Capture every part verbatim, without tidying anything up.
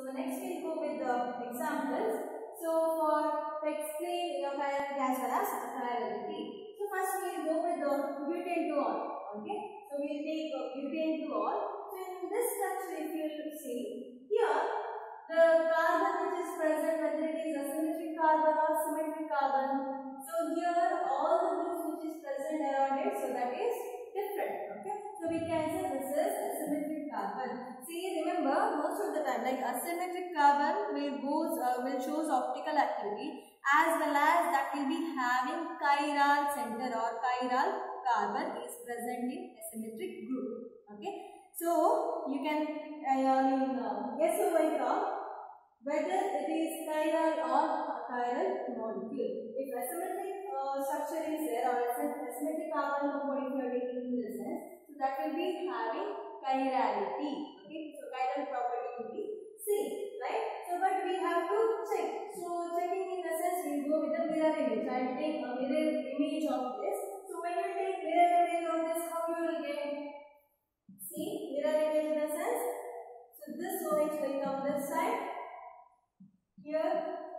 So next we'll go with the examples. So for to explain your chirality as well as chirality. So first we'll go with the butane to all. Okay. So we'll take uh, butane to all. So in this structure, if you see here, the carbon which is present, whether it is a symmetric carbon or symmetric carbon. So here all the groups which is present around it, so that is different. Okay. So we can say this is a symmetric carbon. See, remember most of the time, like asymmetric carbon will goes uh, will shows optical activity, as well as that will be having chiral center or chiral carbon is present in asymmetric group. Okay, so you can uh, uh, guess over here whether it is chiral or chiral molecule. If asymmetric uh, structure is there or asymmetric carbon compound if you are taking in this sense, so that will be having chirality. Okay, so chiral property will be same, right? So but we have to check. So checking in the sense, we go with the mirror image. I will take a mirror image of this. So when you take mirror image of this, how you will get? See, mirror image in the sense. So this O H will come this side. Here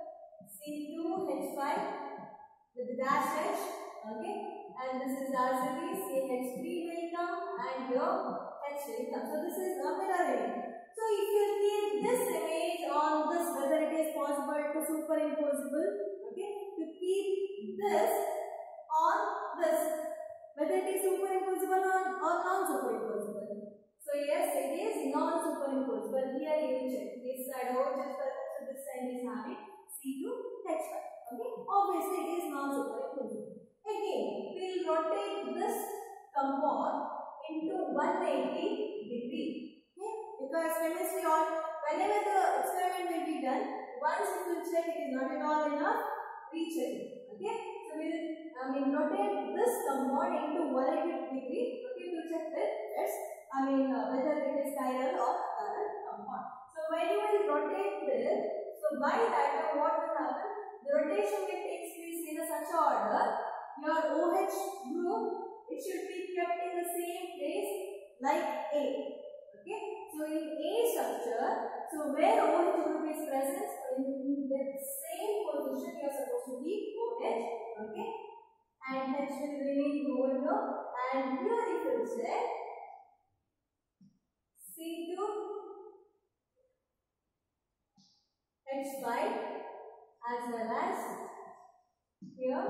C two H five with the dash H. Okay, and this is density C H three will come, and here H will come. So this is a mirror image. So if you keep this image on this, whether it is possible to superimposable, okay, to keep this on this, whether it is superimposable or, or non-superimposable. So yes, it is non-superimposable. Here you will check this side O H, so this side is having C two H five. Okay, obviously it is non-superimposable. Again, we will rotate this compound into one hundred eighty degree. Okay, because chemistry or whenever the experiment will be done, once it will check it is not at all enough, recheck it. Okay, so we will I mean rotate this compound into one hundred eighty degree. Okay, to check that yes, I mean uh, whether it is chiral or chiral compound. So when you will rotate this, so by that what will happen? The rotation will take place in a such order. Your OH group, it should be kept in the same place like A. Okay, so in A structure, so where OH group is present, in the same position you are supposed to keep OH. Okay, and H will remain over here. And here if you check C two H five as well as here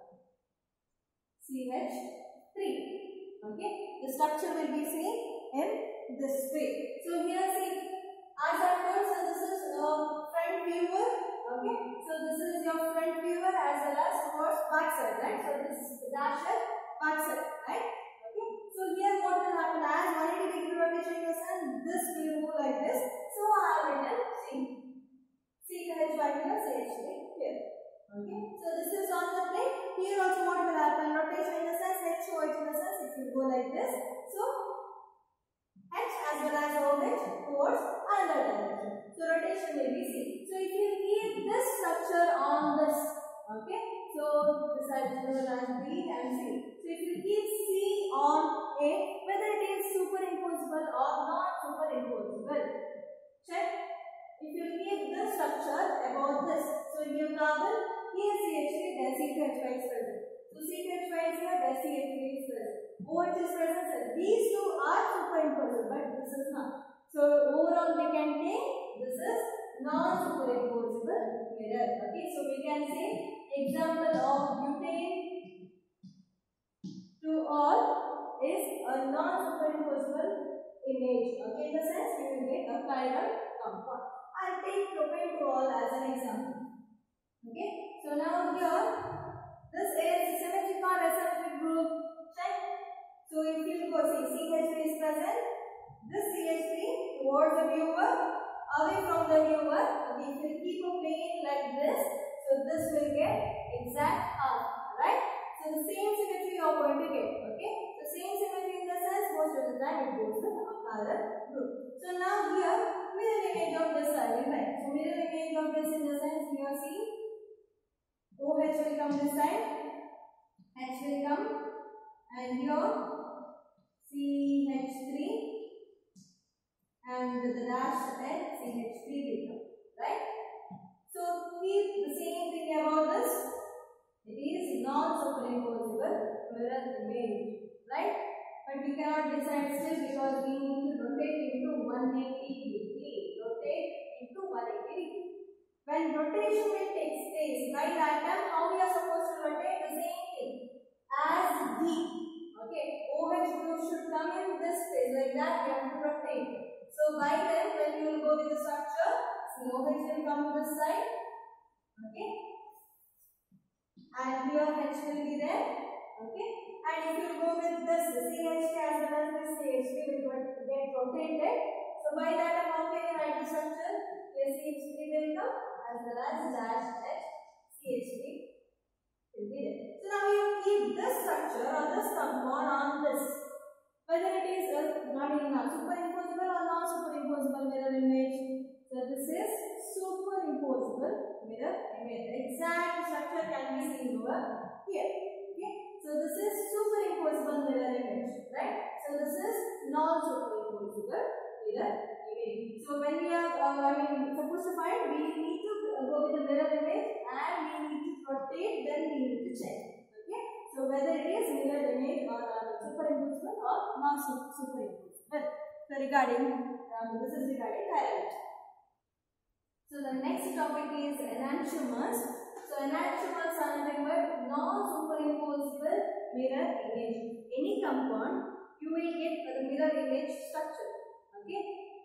C H three. Okay, the structure will be same in this way. So here see, as I told, so this is a front viewer. Okay, so this is your front viewer as well as towards back side, right? So this is the dash at back side, right? Okay, so here what will happen, as one hundred eighty degree rotation is done, this will move like this. So I have written C C H five here, C H three here. Okay, so this is on the plate. Here also what will happen, rotation in the sense, H O H in the sense, it will go like this. So H as well as O H towards another direction. So rotation will be C. So if you keep this structure on this, okay, so this side is known as B and C. So if you keep C on A, whether it is superimposable or not superimposable, check. If you keep this structure about this, so in your carbon, here C H three, there C H five is present. So C H five is here, there C H three is present. OH is present. So these two are superimposable, but this is not. So overall we can take this is non-superimposable mirror. Okay, so we can say example of butane to all is a non-superimposable image. Okay, in the sense we will get a chiral compound. I'll take propane to all as an example. Okay, so now here this is symmetric or asymmetric group. Check. So if you go see C H three is present, this C H three towards the viewer, away from the viewer. Okay, if you keep a plane like this, so this will get exact half, right? So the same symmetry you are going to get. Okay, the same symmetry in the sense most of the time it goes with a chiral group. So now here mirror image of this side, right? So mirror image of this in the sense here see OH will come this side, H will come, and here C H three, and with the dash at C H three will reversible because we need to rotate into one hundred eighty degree. Rotate into one hundred eighty degree. When rotation will take place by that time, how we are supposed to rotate? The same thing as D. Okay, OH group should come in this place like that. We have to rotate. So by then, when you will go with the structure, see OH will come to this side. Okay, and here H will be there. Okay, and if you go with this C H K as well as this C H K will get rotated. So by that time, how can you write the structure? Here C H three will come as well as dash H C H three will be there. So now you keep this structure or this compound on this. Whether it is a I mean uh, superimposable or non-superimposable mirror image. So this is superimposable mirror image. The exact structure can be seen over here. Okay. So this is superimposable mirror image, right? So this is non-superimposable mirror image. So when we are, uh, I mean, supposed to find, we need to go with the mirror image and we need to rotate. Then we need to check. Okay. So whether it is mirror image or uh, superimposable or non-superimposable. So regarding um, this is regarding chiral. So the next topic is enantiomers. So enantiomers are nothing but non-superimposable mirror image. Any compound, you will get the mirror image structure. Okay,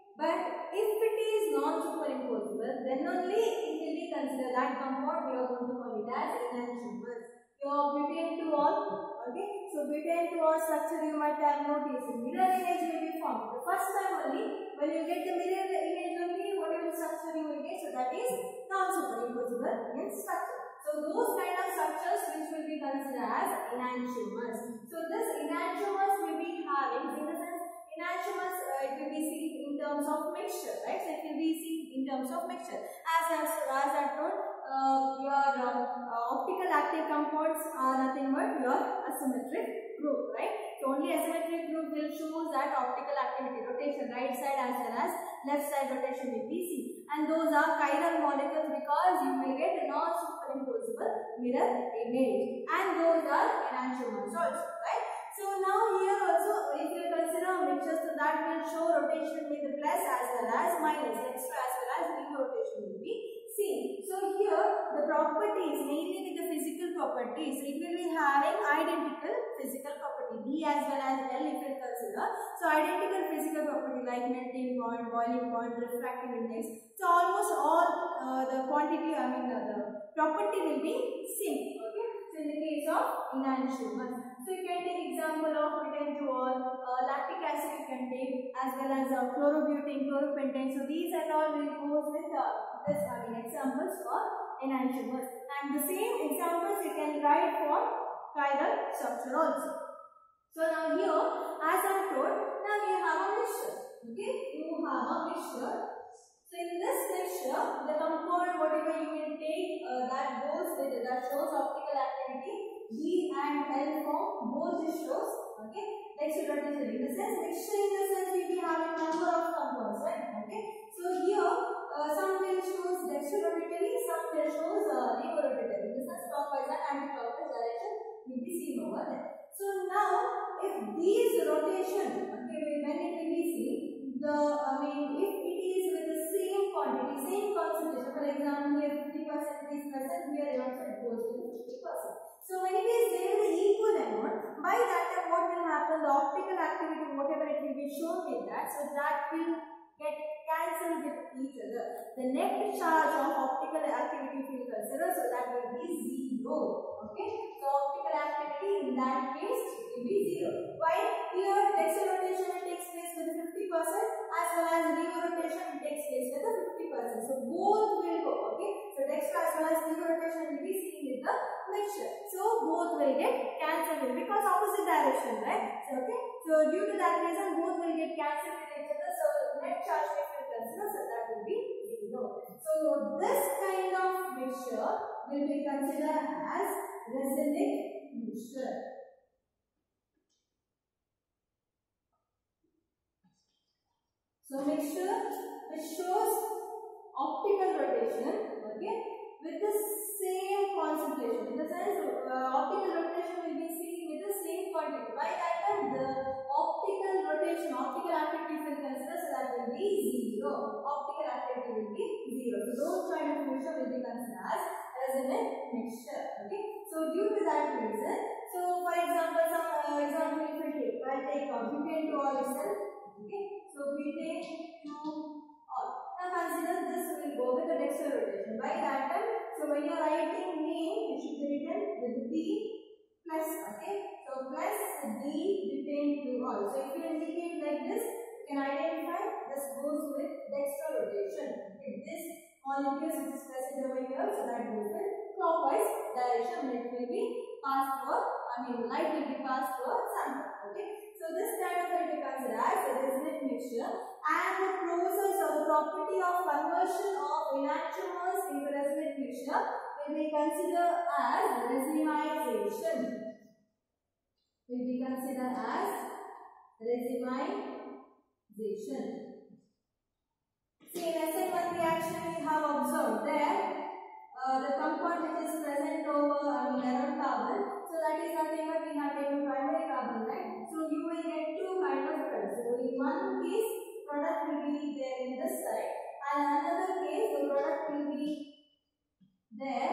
but if it is non-superimposable, then only it will be considered that compound. We are going to call it as enantiomers. Your butane two all. Okay, so butane two all structure you might have noticed. Mirror image will be formed. The first time only, when you get the mirror image only, whatever structure you will get, so that is non-superimposable in structure. So those kind of structures which will be considered as enantiomers. So this enantiomers will be having, in the sense, enantiomers uh, it will be seen in terms of mixture, right? So it will be seen in terms of mixture. As as, as I told, uh, your uh, uh, optical active compounds are nothing but your asymmetric group, right? So only asymmetric group will show that optical activity, rotation, right side as well as left side rotation will be seen. And those are chiral molecules because you will get non-superimposable mirror image. And those are enantiomers also, right? So now here also, if you consider mixtures, so that will show rotation with the plus as well as minus, extra as well as leave rotation will be seen. So here the properties, mainly with the physical properties, it will be having identical physical property, D as well as L if you consider. So identical physical property like melting point, boiling point, refractive index. So almost all uh, the quantity, I mean uh, the property will be same. Okay. So in the case of enantiomers. So you can take example of butane two all, uh, lactic acid you can take, as well as uh, chlorobutane, chloropentane. So these and all will go with uh, this, I mean examples for enantiomers. And the same examples you can write for chiral structure also. So now here, as I told, now you have a mixture. Okay, you have a mixture. So in this mixture, the compound whatever you will take uh, that goes with that shows optical activity. D and L form both it shows. Okay, dextrorotation. In the sense, mixture in the sense we will have a number of compounds, right? Okay, so here uh, some will shows dextrorotatory, some will shows uh, levorotatory. In the sense, clockwise and anti-clockwise direction will be seen over there. So now, if these rotation, okay, when it will be seen, the I mean, if it is with the same quantity, same concentration. For example, here fifty percent, fifty percent, here also it goes to fifty percent. So when it is there in the equal amount, by that time what will happen? The optical activity, whatever it will be shown in that, so that will get cancelled with each other. The net charge of optical activity will consider, so that will be zero. Okay, so optical activity in that case will be zero. While here dextrotation takes place with fifty percent as well as levorotation takes place with the fifty percent. So both will go. Okay, so dextro as well as levorotation will be seen with the mixture. So both will get cancelled because opposite direction, right? So okay, so due to that reason both will get cancelled with each other. So net charge we will consider, so that will be zero. So this kind of mixture will be considered as racemic mixture. So mixture which shows optical rotation, okay, with the same concentration. In the sense, uh, optical rotation will be seen with the same quantity. By that time, the optical optical rotation, optical activity will consider, so that will be zero. Optical activity will be zero. So those kind of mixture will be considered as resonant mixture. Okay. So due to that reason, so for example, some uh, example if we take, I take uh, butane to all itself. Okay. So butane to all. Now consider this will go with the dextral rotation. By that time, so when you are writing name, it should be written with D plus. Okay. So plus D butane to all. So if you indicate like this, you can identify this goes with dextral rotation. Okay. This molecule which is present over here, so that goes with clockwise direction. It will be passed for, I mean light will be passed for sample. Okay. So this kind of will be considered as a resonant mixture, and the process or the property of conversion of enantiomers into resonant mixture will be considered as racemization. Will be considered as racemization. See, in S N one reaction we have observed there uh, the compound which is present over, I mean around carbon. So that is nothing but we have taken primary carbon, right? So you will get two kind of products. So in one case, product will be there in this side, and another case the product will be there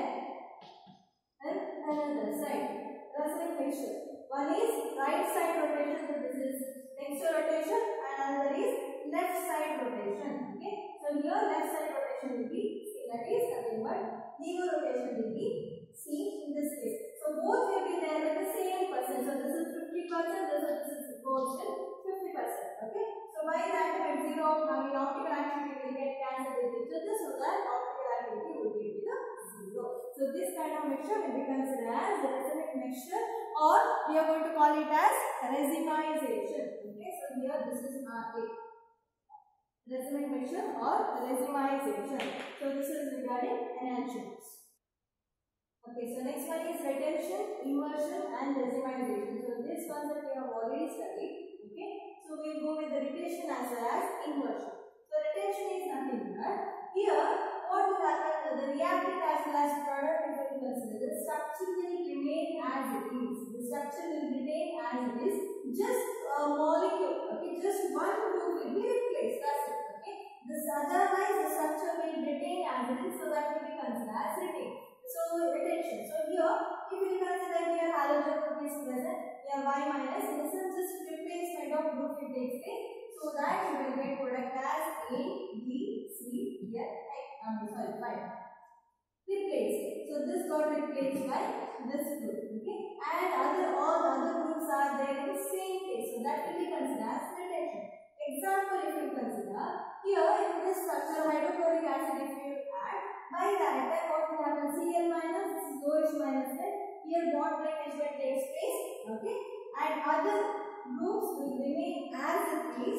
in another side. Resonant mixture. One is right side rotation, so this is dextral rotation, and another is left side rotation. Okay. So here left side rotation will be C, that is nothing but lever rotation will be C in this case. So both will be there with the same percent. So this is fifty percent, this is goes with fifty percent. Okay. So by that at zero, I mean optical activity will get cancelled with each other, so that optical activity will be with the zero. So this kind of mixture will be considered as a resonant mixture, or we are going to call it as racemization. Okay. So here this is R A. Resonant mixture or racemization. So this is regarding enantiomers. Okay, so next one is retention, immersion and racemization. So this concept we have already studied. Okay, so we will go with the retention as well as immersion. So retention is nothing but here what will happen, the reactant as well as product we will consider. The structure will remain as it is. The structure will remain as it is. Just a molecule, okay, just one group will be replaced. That's it. Okay, this otherwise the structure will retain as it is, so that will be considered as retained. So retention. So here, if we consider here halogen group is present, here Y minus, this is just replacement of group it takes place, so that you will get product as A, B, C, here, um, sorry, five. Replaced. So this got replaced by this group. Okay, and other all the other groups are there in the same case, so that will be considered as retention. Example, if you consider here in this structure hydrochloric acid, if you add, by that time what will happen? Cl minus, this is OH minus, right? Here bond breakage will take place. Okay, and other groups will remain as it is.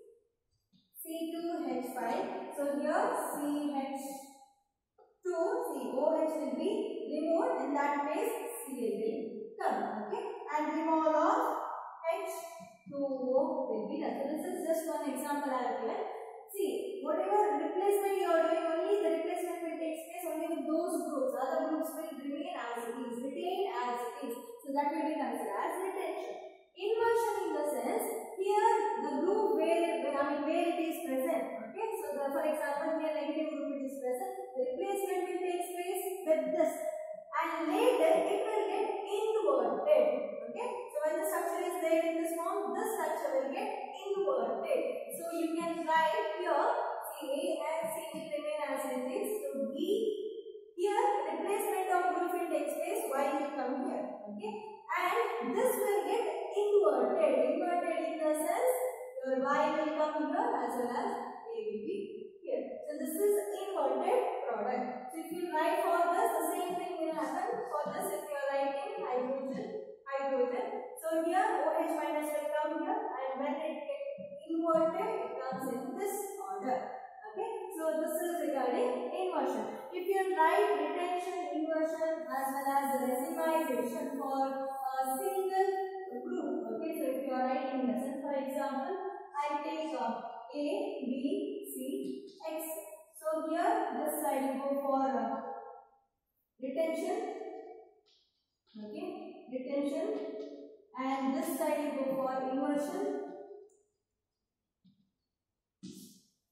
C two H five. So here C H two, C O H will be removed. In that case, Cl will come. Okay, and removal of H two O will be done. So this is just one example I have given. See, whatever replacement you are doing, only the replacement will take place only with those groups. Other groups will remain as it is, retained as it is. So that will be considered as retention. Inversion in the sense, here the group where it, I mean where it is present. Okay, so the, for example here negative group it is present. The replacement will take place with this, and later it will get inverted. Okay, so when the structure is there in this form, this structure will get inverted. So you can write here C A and C will remain as it is. So B, here replacement of group will take place, Y will come here. Okay, and this will get inverted. Inverted in the sense your Y will come here as well as A will be here. So this is inverted product. So if you write for this, the same thing will happen for this. If you are writing hydrogen, hydrogen. So here OH minus will come here, and when it gets inverted, it comes in this order. Okay, so this is regarding inversion. If you write retention, inversion as well as racemization for a single group. Okay, so if you are writing this, for example, I take uh, A, B, C, X. So here this side you go for uh, retention. Okay, retention, and this side you go for inversion.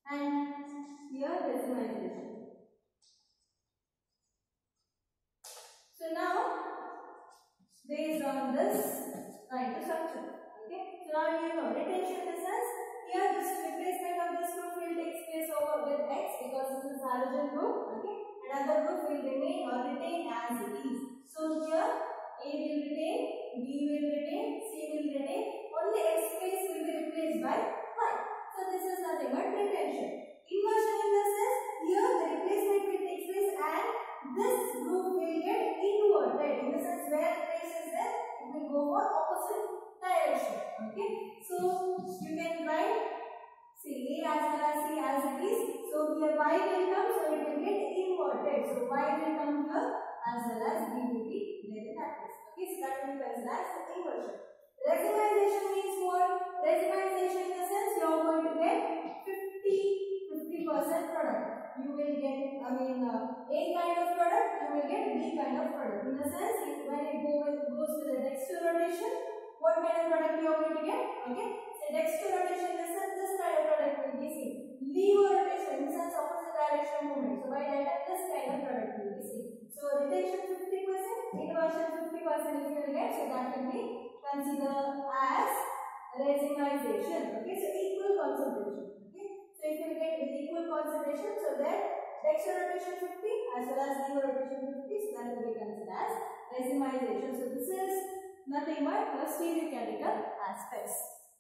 and here decimalization. So now, based on this kind of structure, okay. So now you know retention in the sense here this replacement of this group will take place over with X because this is halogen group, okay. Another group will remain or retain as it is. So here A will retain, B will retain, C will retain. Only X space will be replaced by Y. So this is nothing but retention. Inversion in the sense here the replacement will take place and this group will get inverted. In the sense where the place is there, it will go for opposite direction. Okay. So you can write see A as well as C as it is. So here Y will come, so it will get inverted. So Y will come here as well as B will be there in that place. Okay, so that will be considered as the inversion. Racemization means what? Racemization in the sense you are going to get fifty percent product. You will get, I mean, uh, A kind of product, you will get B kind of product. In the sense, if when it go with, goes with the dextrotation, what kind of product you are going to get? Okay, so dextrotation in the sense this kind of product will be seen. Levo-rotation in the sense opposite direction movement. So by that, this kind of product will be seen. So retention fifty percent, inversion fifty percent if you will get, so that will be considered as racemization. Okay, so equal concentration. Okay, so if you get with equal concentration, so that dextrotation fifty as well as levo-rotation fifty, so that will be considered as racemization. So this is nothing but the stereochemical aspects.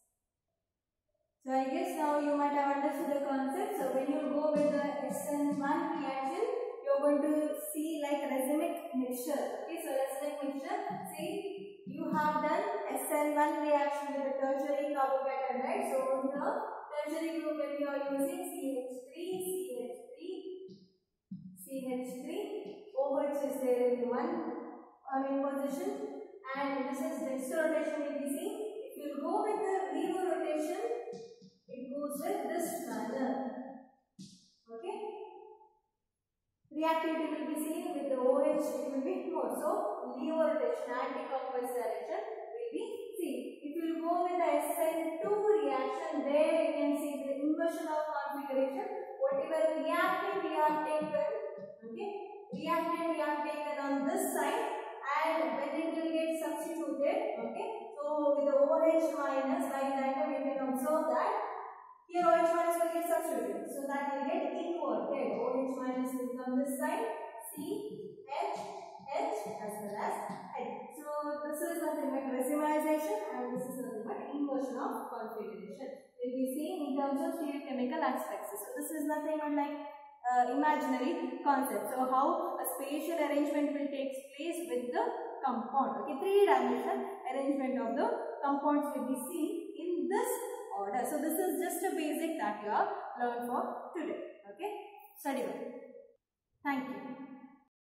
So I guess now you might have understood the concept. So when you go with the S N one reaction, you are going to see like racemic mixture. Okay, so racemic mixture, see you have done S N one reaction with the tertiary carbocation, right? So in the tertiary group when you are using C H three, C H three, C H three, OH is there in one I mean position, and this is dextrotation will be seen. If you go with the levo-rotation, it goes with this manner. Okay. Reactivity will be seen with the OH, it will be more. So levo-rotation, anti-clockwise direction will be seen. If you go with the S N two reaction, there you can see the inversion of configuration. Whatever reactant we have taken, okay, reactant we have taken on this side, and when it will get substituted, okay, so with the OH minus, like that we can observe that here OH minus will get substituted, so that will get inverted. OH minus will come this side, C, H, H as well as H. So this is nothing but racemization and this is nothing but inversion of configuration. Will be seen in terms of stereochemical aspects. So this is nothing but like uh, imaginary concept. So how a spatial arrangement will take place with the compound. Okay, three-dimensional arrangement of the compounds will be seen in this order. So this is just a basic that you have learned for today. Okay, study well. Thank you.